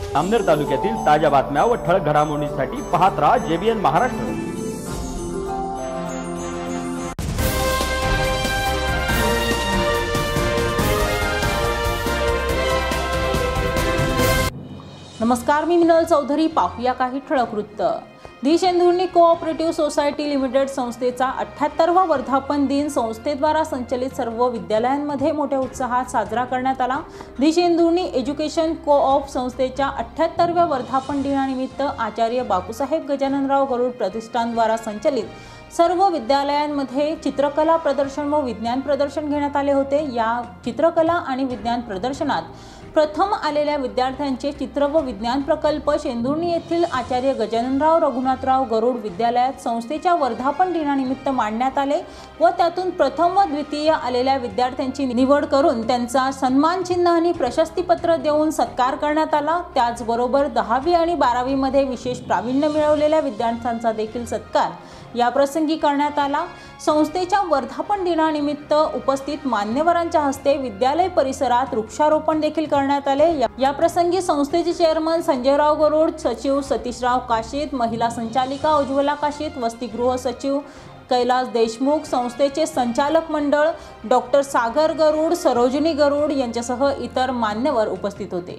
अमनेर तालुक्यातील ताज्या बातम्या व ठळक घडामोडींसाठी पाहत राहा JBN महाराष्ट्र। नमस्कार, मी मिनल चौधरी। पाहूया काही ठळक वृत्त। दिशेंधुर्णी कोऑपरेटिव्ह सोसायटी लिमिटेड संस्थेचा 78वा वर्धापन दिन संस्थेद्वारा संचलित सर्व विद्यालयांमध्ये मोठ्या उत्साहात साजरा करण्यात आला। दिशेंधुर्णी एज्युकेशन कोऑप संस्थेच्या 78व्या वर्धापन दिनानिमित्त आचार्य बापूसाहेब गजाननराव गरुड प्रतिष्ठानद्वारा संचलित सर्व विद्यालयांमध्ये चित्रकला प्रदर्शन व विज्ञान प्रदर्शन घेण्यात आले होते। या चित्रकला आणि विज्ञान प्रदर्शनात प्रथम आलेल्या विद्यार्थ्यांचे चित्र व विज्ञान प्रकल्प शेंदुर्णी येथील आचार्य गजाननराव रघुनाथराव गरुड विद्यालयात संस्थेच्या वर्धापन दिनानिमित्त मांडण्यात आले व त्यातून प्रथम व द्वितीय आलेल्या विद्यार्थ्यांची निवड करून त्यांचा सन्मान चिन्ह आणि प्रशस्तीपत्र देऊन सत्कार करण्यात आला। त्याचबरोबर 10वी आणि 12वी मध्ये विशेष प्रावीण्य मिळवलेल्या विद्यार्थ्यांचा देखील सत्कार या प्रसंगी करण्यात आला। संस्थेच्या वर्धापन दिनानिमित्त उपस्थित मान्यवरांच्या हस्ते विद्यालय परिसरात वृक्षारोपण देखील करण्यात आले। या प्रसंगी संस्थेचे चेअरमन संजयराव गरुड, सचिव सतीशराव काशीत, महिला संचालिका उज्ज्वला काशीत, वसतिगृह सचिव कैलास देशमुख, संस्थेचे संचालक मंडळ डॉक्टर सागर गरुड, सरोजिनी गरुड यांच्यासह इतर मान्यवर उपस्थित होते।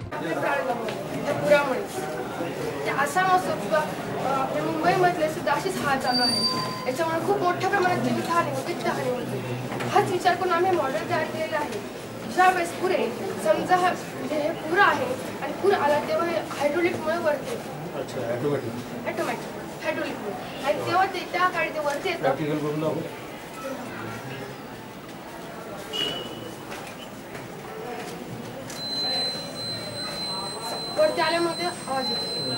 आपल्या मुंबईमधले सुद्धा अशीच हाल चालू आहे। याच्यामुळे खूप मोठ्या प्रमाणात जीवितहानी होते। हाच विचार करून आम्ही मॉडेल तयार केलेलं आहे। ज्यावेळेस पुरे समजा हे पूर आहे आणि पूर आला तेव्हा हे हायड्रोलिकमुळे वरते, ऑटोमॅटिक हायड्रोलिकमुळे, आणि तेव्हा ते त्या काळी ते वरते येतं। वरती आल्यामुळे ते आवाज येतो।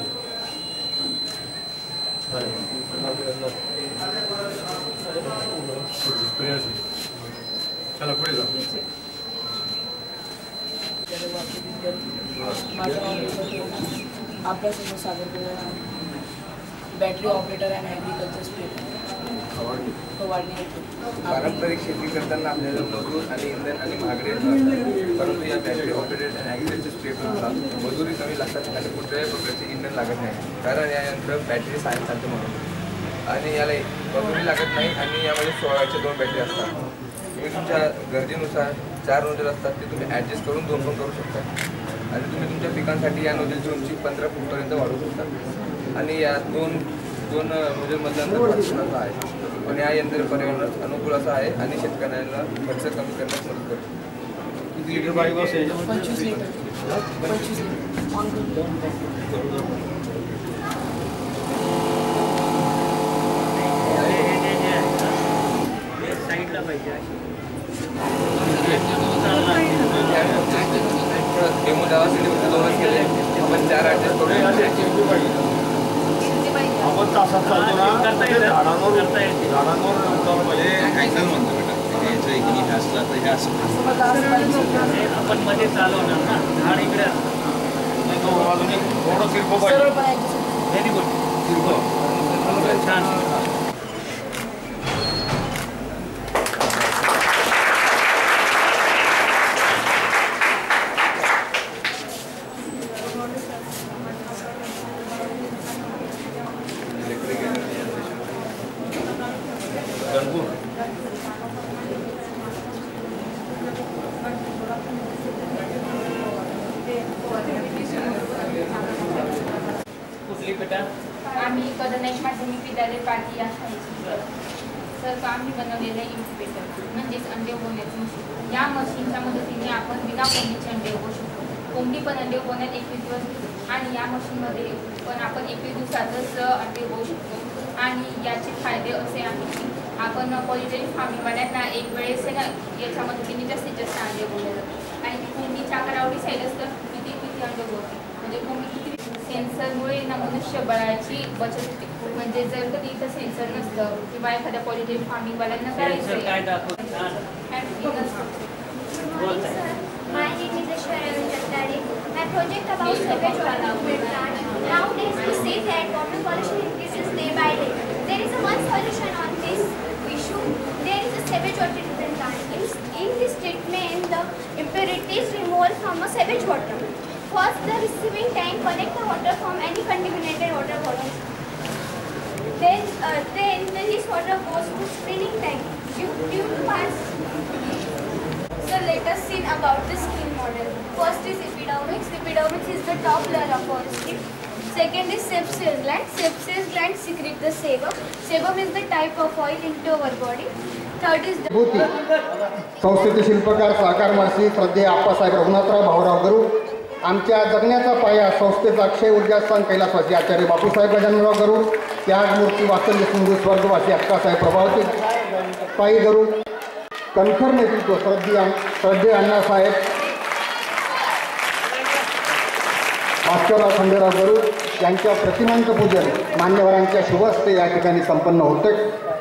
चला पुढे जाऊ। आपल्यासमोर सादर केलेला battery operator and agriculture spray फवारणी। पारंपरिक शेती करताना आपल्याला मजूर आणि इंधन आणि महागडे, परंतु या बॅटरी ऑपरेटेड अँड ॲग्रिकल्चर स्प्रेला मजुरी कमी लागतात आणि कुठल्याही प्रकारचे इंधन लागत नाही, कारण या यंत्र बॅटरी सायन्स चालते म्हणून, आणि याला मजुरी लागत नाही। आणि यामध्ये 16च्या 2 बॅटरी असतात। तुम्ही तुमच्या गरजेनुसार 4 नोजल असतात, ते तुम्ही ॲडजस्ट करून 2 पण करू शकता, आणि तुम्ही तुमच्या पिकांसाठी या नोजलची उंची 15 फूटपर्यंत वाढवू शकता, आणि या दोन नोजलमधलं अंतर 5 फुटाचं आहे। पण या यंत्र पर्यावरणास अनुकूल असं आहे आणि शेतकऱ्यांना खर्च कमी करण्यास मदत करते। किती लिटर पाणी बस आहे? 25 लिटर। डेमो द्यावासाठी फक्त 2च केले, आपण 4 ॲडजस्ट करू। आपण तासात चालतो ना, झाडांवर म्हणजे अँगल म्हणतो बेटा, यायचं इकडे हे असला तर हे असं आपण मध्ये चालवणार ना, झाड इकडे अजून थोडं तिरपं पाहिजे। व्हेरी गुड, तिरपं छान। आम्ही कदनेश माध्यमिक विद्यालय पाटी या शाळेची सर आम्ही बनवलेलं इन्क्युबेटर म्हणजेच अंडे उगवण्याचं मशीन। या मशीनच्या मदतीने आपण विना कोंबडीचे अंडे उगवू शकतो। कोंबडी पण अंडे उगवण्यात 21 दिवस घेतो, आणि या मशीनमध्ये पण आपण 21 दिवसातच अंडे उगवू शकतो। आणि याचे फायदे असे आहेत की आपण पॉलिट्री फार्मिंगवाल्यांना एक वेळेस ना याच्या मदतीने जास्तीत जास्त अंडे उगवले जातात, आणि कोंबडीच्या आकारावर डिसाईड असतं किती अंडे उगवते, म्हणजे कोंबडी किती। सेन्सरमुळे ना मनुष्यबळाची बचत होते, म्हणजे जर कधी इथं सेन्सर नसतं किंवा एखाद्या पॉलिट्री फार्मिंगवाल्यांना करायचं My name is Aishwarya Chandari. My project about sewage water treatment plant. Nowadays we see that water pollution increases day by day. There is a one solution on this issue. There is a sewage water treatment plant. In this treatment, the impurities removed from a sewage water. First, the receiving tank collects the water from any contaminated water bottles. Then this water goes to screening tank. Due to past. So let us see about the skin model. First is epidermis. Epidermis is the top layer of our skin. Second is sebaceous gland. Sebaceous gland secrete the sebum. Sebum is the type of oil into our body. Third is the संस्थेचे शिल्पकार साकार मासी श्रद्धेय आप्पासाहेब रघुनाथराव भाऊराव गरुड. आमच्या जगण्याचा पाया संस्थेचा अक्षय ऊर्जास्थान कैलासवासी आचार्य बापूसाहेब गजाननराव गरुड, त्यागमूर्ती वात्सल्य सिंधू स्वर्गवासी अक्कासाहेब प्रभावती पायी गरुड, कणखर नेतृत्व श्रद्धेय अण्णासाहेब भास्करराव खंडेराव गरुड यांच्या प्रतिमांचं पूजन मान्यवरांच्या शुभ हस्ते या ठिकाणी संपन्न होते.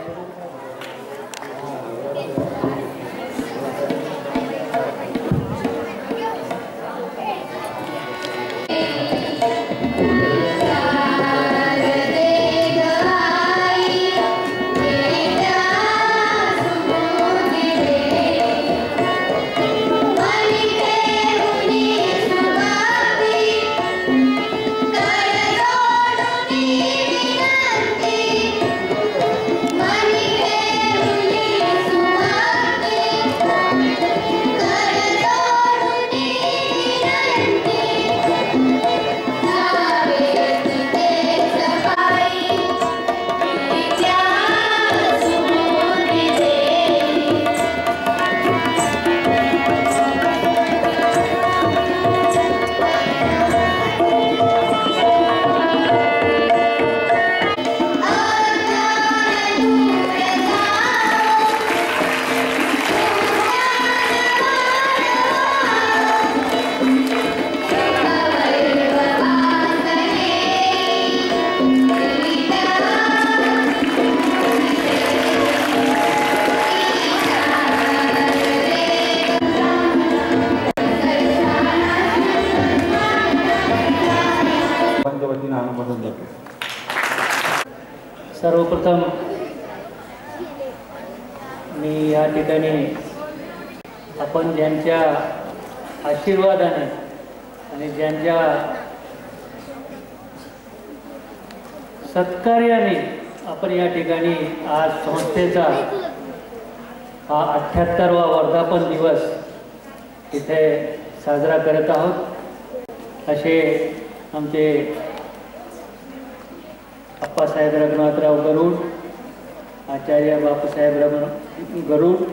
सर्वप्रथम मी या ठिकाणी आपण ज्यांच्या आशीर्वादाने आणि ज्यांच्या सत्कार्याने आपण या ठिकाणी आज संस्थेचा हा 78वा वर्धापन दिवस इथे साजरा करत आहोत असे आमचे अप्पासाहेब रघुनाथराव गरुड, आचार्य बापूसाहेब गरुड,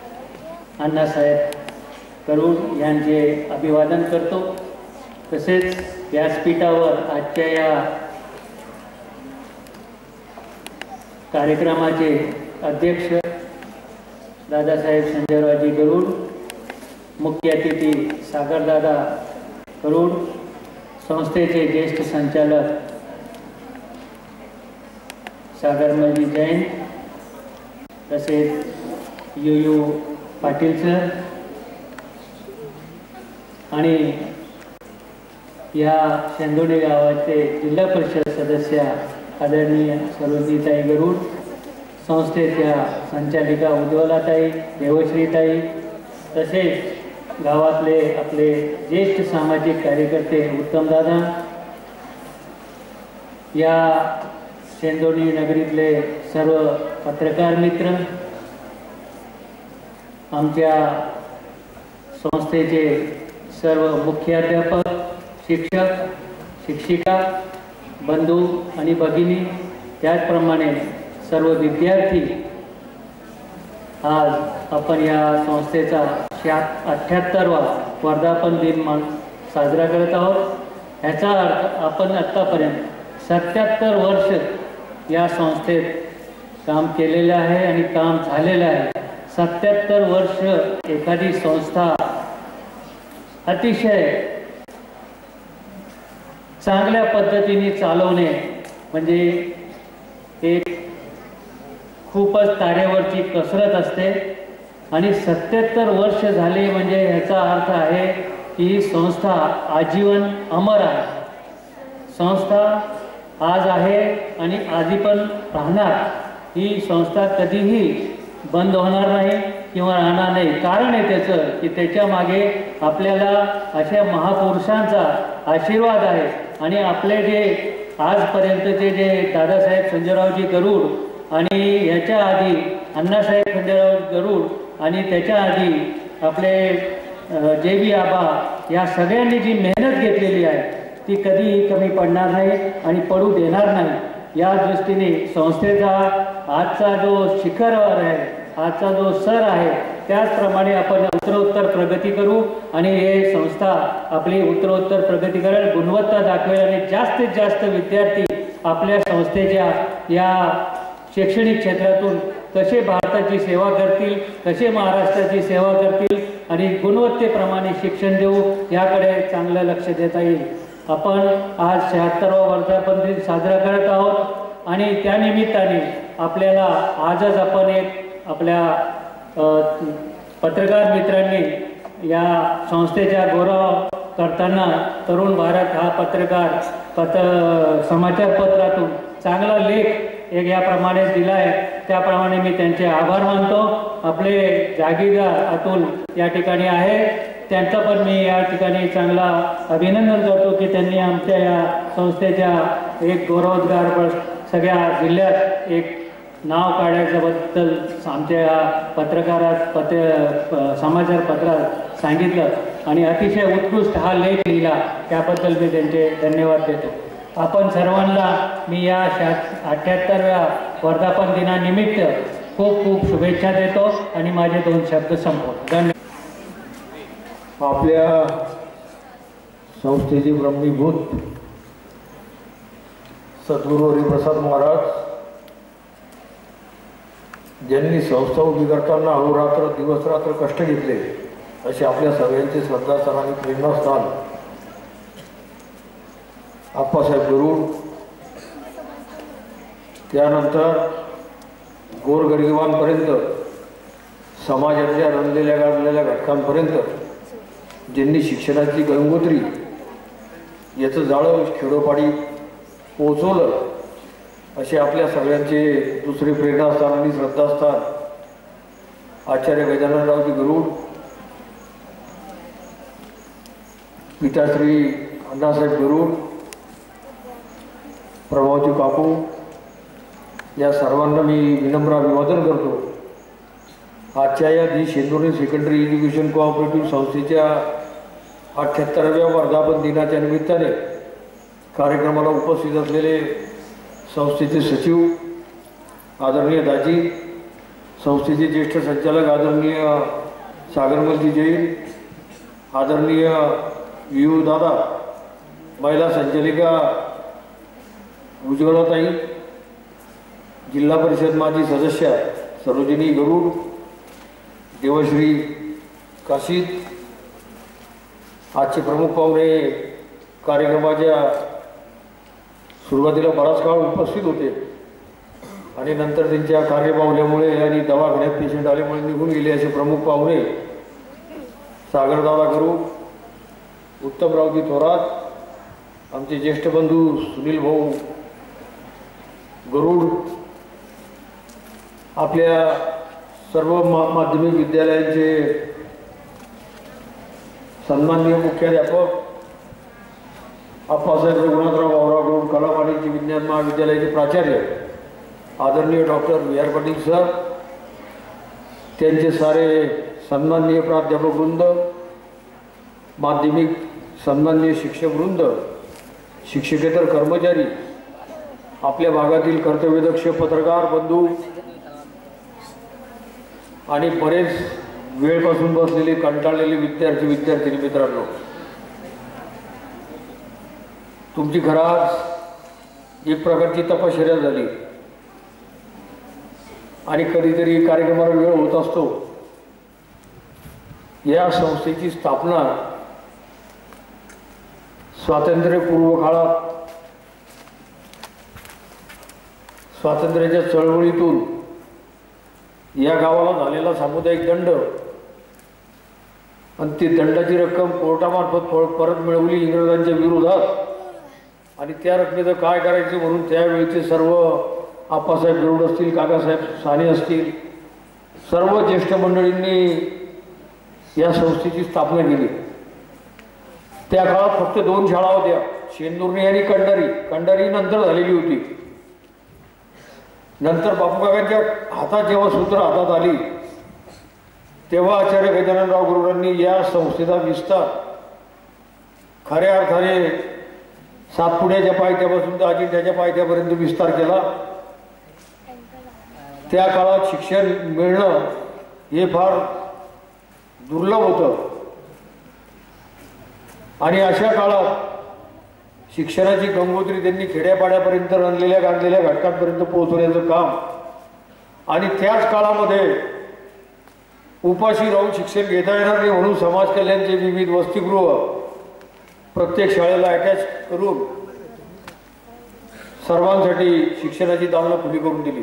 अण्णासाहेब गरुड यांचे अभिवादन करतो. तसेच व्यासपीठावर आजच्या या कार्यक्रमाचे अध्यक्ष दादासाहेब संजयरावजी गरुड, मुख्य अतिथी सागरदादा गरुड, संस्थेचे ज्येष्ठ संचालक सागरमलजी जैन, तसेच यू पाटील सर आणि या शेंदोडे गावाचे जिल्हा परिषद सदस्य आदरणीय सरोजिनीताई गरुड, संस्थेच्या संचालिका उज्ज्वलाताई, देवश्रीताई, तसेच गावातले आपले ज्येष्ठ सामाजिक कार्यकर्ते उत्तमदादा, या शेंदोडी नगरीतले सर्व पत्रकार मित्र, आमच्या संस्थेचे सर्व मुख्याध्यापक, शिक्षक, शिक्षिका, बंधू आणि भगिनी, त्याचप्रमाणे सर्व विद्यार्थी, आज आपण या संस्थेचा 78वा वर्धापन दिन साजरा करत आहोत. याचा अर्थ आपण आत्तापर्यंत 77 वर्ष या संस्थेत काम केलेलं आहे आणि काम झालेलं आहे. 77 वर्ष एखादी संस्था अतिशय चांगल्या पद्धतीने चालवणे म्हणजे एक खूपच तारेवरची कसरत असते आणि 77 वर्ष झाले म्हणजे ह्याचा अर्थ आहे की ही संस्था आजीवन अमर आहे. संस्था आज आहे आणि आधी पण राहणार. ही संस्था कधीही बंद होणार नाही. किंवा राहणार नाही. कारण आहे त्याचं की त्याच्या मागे आपल्याला अशा महापुरुषांचा आशीर्वाद आहे. आणि आपले जे आजपर्यंतचे जे दादासाहेब संजयरावजी गरुड आणि ह्याच्या आधी अण्णासाहेब संजयराव गरुड आणि त्याच्या आधी आपले JB आबा या सगळ्यांनी जी मेहनत घेतलेली आहे ती कधीही कमी पडणार नाही आणि पडू देणार नाही. या दृष्टीने संस्थेचा आजचा जो शिखरवर आहे, आजचा जो सर आहे, त्याचप्रमाणे आपण उत्तरोत्तर प्रगती करू आणि हे संस्था आपली उत्तरोत्तर प्रगती करेल, गुणवत्ता दाखवेल आणि जास्तीत जास्त विद्यार्थी आपल्या संस्थेच्या या शैक्षणिक क्षेत्रातून कसे भारताची सेवा करतील, कसे महाराष्ट्राची सेवा करतील आणि गुणवत्तेप्रमाणे शिक्षण देऊ याकडे चांगलं लक्ष देता येईल. आपण आज 76वा वर्धापन दिन साजरा करत आहोत आणि त्यानिमित्ताने आपल्याला आजच आपण एक आपल्या पत्रकार मित्रांनी या संस्थेच्या गौरव करताना तरुण भारत हा समाचारपत्रातून चांगला लेख एक याप्रमाणे दिला आहे, त्याप्रमाणे मी त्यांचे आभार मानतो. आपले जागीरदार अतुल या ठिकाणी आहे, त्यांचं पण मी या ठिकाणी चांगला अभिनंदन करतो की त्यांनी आमच्या या संस्थेच्या एक गौरवोद्गार सगळ्या जिल्ह्यात एक नाव काढायच्याबद्दल आमच्या या समाचारपत्रात सांगितलं आणि अतिशय उत्कृष्ट हा लेख लिहिला, त्याबद्दल मी त्यांचे धन्यवाद देतो. आपण सर्वांना मी या 78व्या वर्धापन दिनानिमित्त खूप खूप शुभेच्छा देतो आणि माझे 2 शब्द संपवतो. धन्यवाद. आपल्या संस्थेचे ब्रह्मीभूत सद्गुरू हरिप्रसाद महाराज ज्यांनी संस्था उभी करताना अहोरात्र दिवसरात्र कष्ट घेतले, असे आपल्या सगळ्यांचे श्रद्धास्थान आणि प्रेरणास्थान आप्पासाहेब गरुड, त्यानंतर गोरगरिबांपर्यंत समाजातल्या रंगलेल्या गाजलेल्या घटकांपर्यंत ज्यांनी शिक्षणाची गंगोत्री याचं जाळं खेडोपाडी पोचवलं, असे आपल्या सगळ्यांचे दुसरे प्रेरणास्थान आणि श्रद्धास्थान आचार्य गजाननरावजी गरुड, पिताश्री अण्णासाहेब गरुड, प्रभावजी काकू या सर्वांना मी विनम्र अभिवादन करतो. आजच्या या शेंदुर्णी सेकंडरी एज्युकेशन कोऑपरेटिव्ह संस्थेच्या 78व्या वर्धापन दिनाच्या निमित्ताने कार्यक्रमाला उपस्थित असलेले संस्थेचे सचिव आदरणीय दाजी, संस्थेचे ज्येष्ठ संचालक आदरणीय सागरमलजी जैन, आदरणीय वियू दादा, महिला संचालिका उज्ज्वलाताई, जिल्हा परिषद माजी सदस्य सरोजिनी गरुड, देवश्री काशीद, आजचे प्रमुख पाहुणे कार्यक्रमाच्या सुरुवातीला बराच काळ उपस्थित होते आणि नंतर त्यांच्या कार्यबाहुल्यामुळे आणि दवाखान्यात पेशंट आल्यामुळे निघून गेले असे प्रमुख पाहुणे सागरदादा गरुड, उत्तमरावजी थोरात, आमचे ज्येष्ठ बंधू सुनील भाऊ गरुड, आपल्या सर्व माध्यमिक विद्यालयांचे सन्माननीय मुख्याध्यापक आप्पासाहेब रघुनाथराव भाऊराव गरुड कला वाणिज्य विज्ञान महाविद्यालयाचे प्राचार्य आदरणीय डॉक्टर VR पाटील सर, त्यांचे सारे सन्माननीय प्राध्यापक वृंद, माध्यमिक सन्माननीय शिक्षक वृंद, शिक्षकेतर कर्मचारी, आपल्या भागातील कर्तव्यदक्ष पत्रकार बंधू आणि बरेच वेळपासून बसलेले कंटाळलेले विद्यार्थी मित्रांनो, तुमची खरंच एक प्रकारची तपश्चर्या झाली आणि कधीतरी कार्यक्रमाला वेळ होत असतो. या संस्थेची स्थापना स्वातंत्र्यपूर्व काळात स्वातंत्र्याच्या चळवळीतून या गावाला झालेला सामुदायिक दंड आणि ती दंडाची रक्कम कोर्टामार्फत परत मिळवली इंग्रजांच्या विरोधात आणि त्या रकमेचं काय करायचं म्हणून त्यावेळीचे सर्व आप्पासाहेब गरुड असतील, काकासाहेब साने असतील, सर्व ज्येष्ठ मंडळींनी या संस्थेची स्थापना केली. त्या काळात फक्त 2 शाळा होत्या, शेंदुर्णी आणि कंडारी नंतर झालेली होती. नंतर बापू काकांच्या हातात जेव्हा सूत्र हातात आली तेव्हा आचार्य गजाननराव गुरुरांनी या संस्थेचा विस्तार खऱ्या अर्थाने सातपुड्याच्या पायथ्यापासून तर अजिंठ्याच्या पायथ्यापर्यंत विस्तार केला. त्या काळात शिक्षण मिळणं हे फार दुर्लभ होतं आणि अशा काळात शिक्षणाची गंगोत्री त्यांनी खेड्यापाड्यापर्यंत गांधलेल्या घटकांपर्यंत पोहोचवण्याचं काम आणि त्याच काळामध्ये उपाशी राहून शिक्षण घेता येणार नाही म्हणून समाज कल्याणचे विविध वसतिगृह प्रत्येक शाळेला अटॅच करून सर्वांसाठी शिक्षणाची दालनं खुली करून दिली.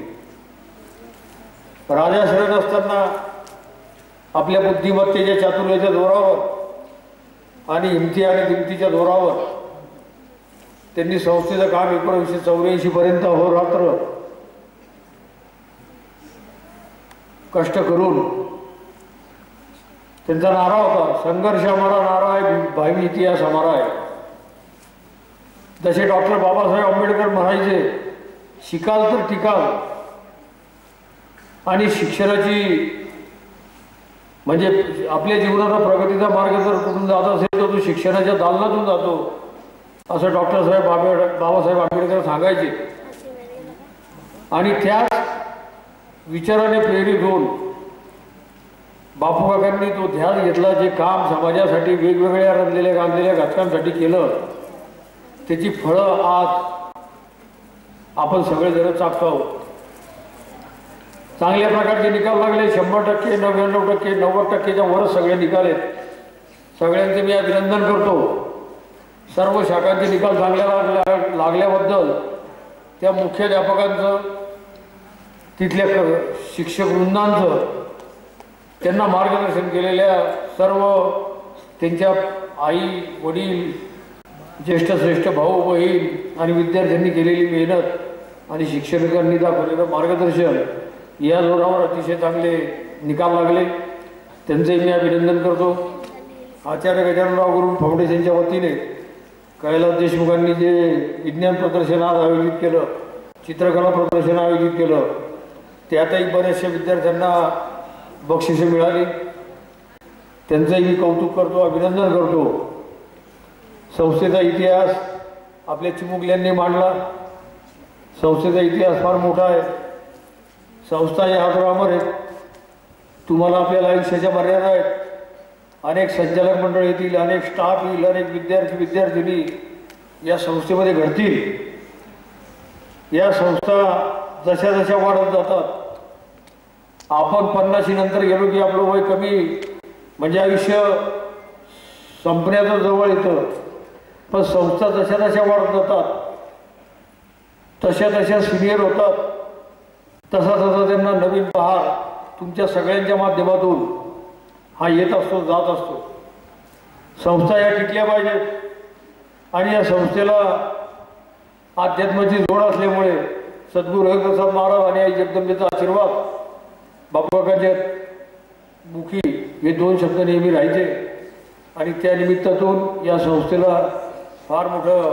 राजाश्रय असताना आपल्या बुद्धिमत्तेच्या चातुर्याच्या जोरावर आणि हिमती आणि दिमतीच्या जोरावर त्यांनी संस्थेचं काम 1984 पर्यंत अहोरात्र कष्ट करून त्यांचा नारा होता, संघर्ष हमारा नारा आहे, भावी इतिहास हमारा आहे. जसे डॉक्टर बाबासाहेब आंबेडकर म्हणायचे, शिकाल तर टिकाल. आणि शिक्षणाची म्हणजे आपल्या जीवनाचा प्रगतीचा मार्ग जर कुठून जात असेल तर तो शिक्षणाच्या दालनातून जातो असं बाबासाहेब आंबेडकर सांगायचे. आणि त्याच विचाराने प्रेरित होऊन बापू काकांनी तो ध्यास घेतला. जे काम समाजासाठी वेगवेगळ्या गांधलेल्या घटकांसाठी केलं त्याची फळं आज आपण सगळेजण चाखतो आहोत. चांगल्या प्रकारचे निकाल लागले. 100%, 99%, 90%च्या वरच सगळे निकाल आहेत. सगळ्यांचे मी अभिनंदन करतो. सर्व शाखांचे निकाल चांगल्या लागल्याबद्दल त्या मुख्याध्यापकांचं, तिथल्या शिक्षक वृंदांचं, त्यांना मार्गदर्शन केलेल्या सर्व त्यांच्या आई वडील, ज्येष्ठ श्रेष्ठ भाऊ बहीण आणि विद्यार्थ्यांनी केलेली मेहनत आणि शिक्षकांनी दाखवलेलं मार्गदर्शन या जोरावर अतिशय चांगले निकाल लागले. त्यांचे मी अभिनंदन करतो. आचार्य गजाननराव गुरु फाउंडेशनच्या वतीने कैलास देशमुखांनी जे विज्ञान प्रदर्शन आज आयोजित केलं, चित्रकला प्रदर्शन आयोजित केलं, त्यातही बऱ्याचशा विद्यार्थ्यांना बक्षिसे मिळाली. त्यांचंही मी कौतुक करतो, अभिनंदन करतो. संस्थेचा इतिहास आपल्या चिमुकल्यांनी मांडला. संस्थेचा इतिहास फार मोठा आहे. संस्था या अमर आहेत. तुम्हाला आपल्याला आयुष्याच्या मर्यादा आहेत. अनेक संचालक मंडळ येतील, अनेक स्टाफ येईल, अनेक विद्यार्थी या संस्थेमध्ये घडतील. या संस्था जशा जशा वाढत जातात, आपण 50 नंतर गेलो की आपलं वय कमी म्हणजे आयुष्य संपण्याचं जवळ येतं. पण संस्था जशा जशा वाढत जातात तशा तशा सिनियर होतात. तसा तसा त्यांना नवीन बहार तुमच्या सगळ्यांच्या माध्यमातून हा येत असतो, जात असतो. संस्था या टिकल्या पाहिजेत आणि या संस्थेला अध्यात्माची जोड असल्यामुळे सद्गुरू हरिप्रसाद महाराज आणि आई जगदंबेचा आशीर्वाद बापू काकांच्या मुखी हे 2 शब्द नेहमी राहायचे. आणि त्या निमित्तातून या संस्थेला फार मोठं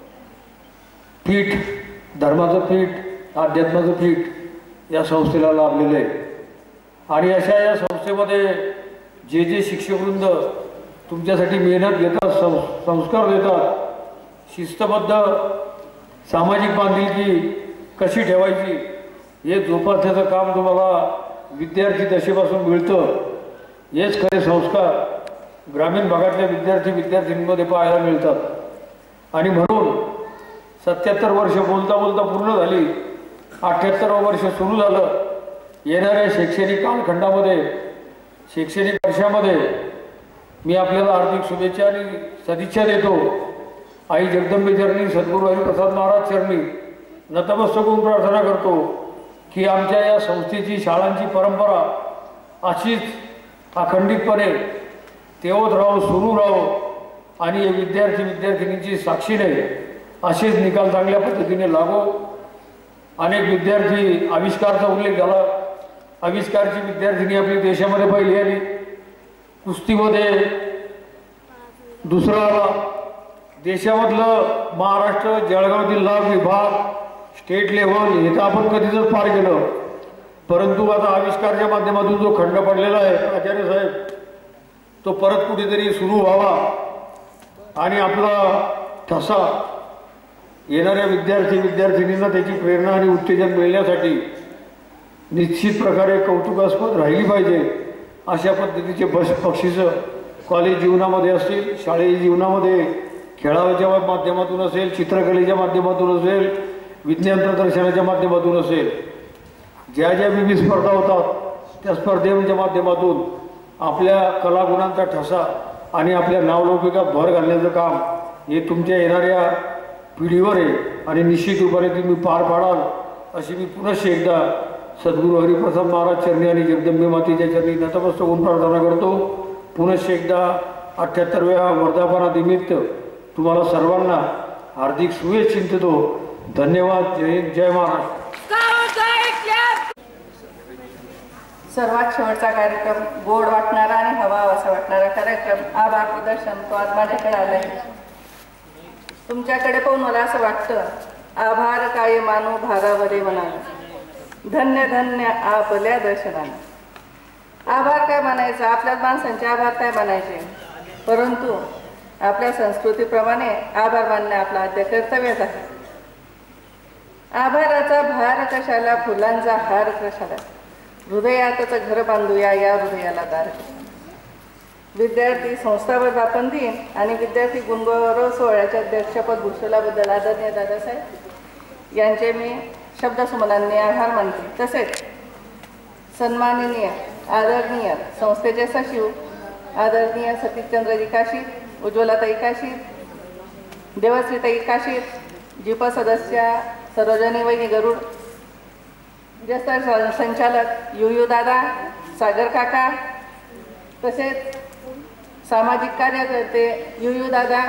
पीठ, धर्माचं पीठ, अध्यात्माचं पीठ या संस्थेला लाभलेलं आहे. आणि अशा या संस्थेमध्ये जे शिक्षकवृंद तुमच्यासाठी मेहनत घेतात, संस्कार देतात, शिस्तबद्ध सामाजिक बांधिलकी कशी ठेवायची हे जोपासण्याचं काम तुम्हाला विद्यार्थी दशेपासून मिळतं. हेच खरे संस्कार ग्रामीण भागातल्या विद्यार्थ्यांमध्ये पाहायला मिळतात. आणि म्हणून 77 वर्ष बोलता बोलता पूर्ण झाली, 78वं वर्ष सुरू झालं. येणाऱ्या शैक्षणिक कालखंडामध्ये, शैक्षणिक वर्षामध्ये मी आपल्याला हार्दिक शुभेच्छा आणि सदिच्छा देतो. आई जगदंबे चरणी, सद्गुरू हरिप्रसाद महाराज चरणी नतमस्तक होऊन प्रार्थना करतो की आमच्या या संस्थेची, शाळांची परंपरा अशीच अखंडितपणे तेवत राहो, सुरू राहो आणि विद्यार्थ्यांची साक्षीने असेच निकाल चांगल्या पद्धतीने लागो. अनेक विद्यार्थी आविष्कारचा उल्लेख झाला. आविष्कारची विद्यार्थिनी आपली देशामध्ये पहिली आली, कुस्तीमध्ये दुसरा आला, देशामधलं महाराष्ट्र जळगाव जिल्हा विभाग स्टेट लेव्हल हे तर आपण कधीच पार केलं, परंतु आता आविष्कारच्या माध्यमातून जो खंड पडलेला आहे आचार्य साहेब, तो परत कुठेतरी सुरू व्हावा आणि आपला ठसा येणाऱ्या विद्यार्थिनींना त्याची प्रेरणा आणि उत्तेजन मिळण्यासाठी निश्चित प्रकारे कौतुकास्पद राहिली पाहिजे अशा पद्धतीचे बक्षिसं कॉलेज जीवनामध्ये असतील, शालेय जीवनामध्ये खेळाच्या माध्यमातून असेल, चित्रकलेच्या माध्यमातून असेल, विज्ञान प्रदर्शनाच्या माध्यमातून असेल, ज्या ज्या विविध स्पर्धा होतात त्या स्पर्धेच्या माध्यमातून आपल्या कलागुणांचा ठसा आणि आपल्या नावलौकिकात भर घालण्याचं काम हे तुमच्या येणाऱ्या पिढीवर आहे आणि निश्चित रूपाने तुम्ही पार पाडाल अशी मी पुनश्च एकदा सद्गुरू हरिप्रसाद महाराज चरणी आणि जगदंबे मातेच्या चरणी नतमस्तक होऊन प्रार्थना करतो. पुनश्च एकदा 78व्या वर्धापनानिमित्त तुम्हाला सर्वांना हार्दिक शुभेच्छा चिंतितो. धन्यवाद. जय हिंद, जय महाराष्ट्र. सर्वात शेवटचा कार्यक्रम गोड वाटणारा आणि हवा असा वाटणारा कार्यक्रम आभार प्रदर्शन तो आज माझ्याकडे आलाय. तुमच्याकडे पाहून मला असं वाटतं, आभार काय मानू भारावरे म्हणाल, धन्य धन्य आपल्या दर्शनाने. आभार काय मानायचं, आपल्या माणसांचे आभार काय मानायचे, परंतु आपल्या संस्कृतीप्रमाणे आभार मानणे आपलं आद्य कर्तव्यच आहे. आभाराचा भार कशाला, फुलांचा हार कशाला, हृदयातच घर बांधूया या हृदयाला दार. विद्यार्थी संस्थावर आपण दिन आणि विद्यार्थी गुणगौरव सोहळ्याच्या अध्यक्षपद भूषवल्याबद्दल आदरणीय दादासाहेब यांचे मी शब्दसुमनांनी आभार मानते. तसेच सन्माननीय आदरणीय संस्थेचे सचिव आदरणीय सतीशचंद्रजी काशीत, उज्ज्वलाताई काशीत, देवश्रीताई काशीत, जिप सदस्य सरोजनी वहिनी गरुड, ज्येष्ठ संचालक युयू दादा, सागर काका, तसेच सामाजिक कार्यकर्ते युयू दादा,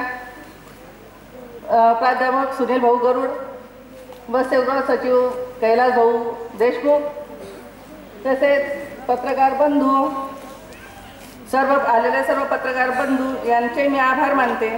प्राध्यापक सुनील भाऊ गरुड व सेवक सचिव कैलास भाऊ देशमुख, तसेच पत्रकार बंधू, सर्व आलेले सर्व पत्रकार बंधू यांचे मी आभार मानते.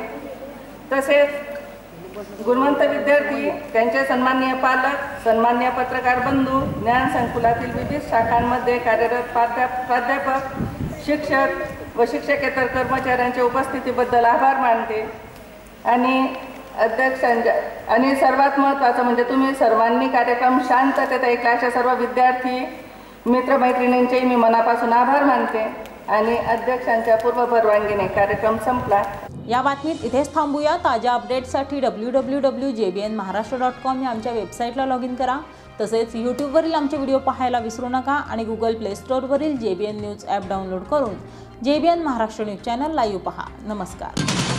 तसेच गुणवंत विद्यार्थी, त्यांचे सन्माननीय पालक, सन्माननीय पत्रकार बंधू, ज्ञान संकुलातील विविध शाखांमध्ये कार्यरत प्राध्यापक, शिक्षक व शिक्षकेतर कर्मचाऱ्यांच्या उपस्थितीबद्दल आभार मानते. आणि अध्यक्षांच्या आणि सर्वात महत्त्वाचं म्हणजे तुम्ही सर्वांनी कार्यक्रम शांततेत ऐकला अशा सर्व विद्यार्थी मित्रमैत्रिणींचे मी मनापासून आभार मानते. आणि अध्यक्षांच्या पूर्व परवानगीने कार्यक्रम संपला. या बातमीत इथेच थांबूया. ताज्या अपडेट्ससाठी www.jbnmaharashtra.com या आमच्या वेबसाईटला लॉग इन करा. तसेच यूट्यूबवरील आमचे व्हिडिओ पाहायला विसरू नका आणि गुगल प्ले स्टोअरवरील JBN न्यूज ॲप डाउनलोड करून JBN Maharashtra news channel live पहा. नमस्कार.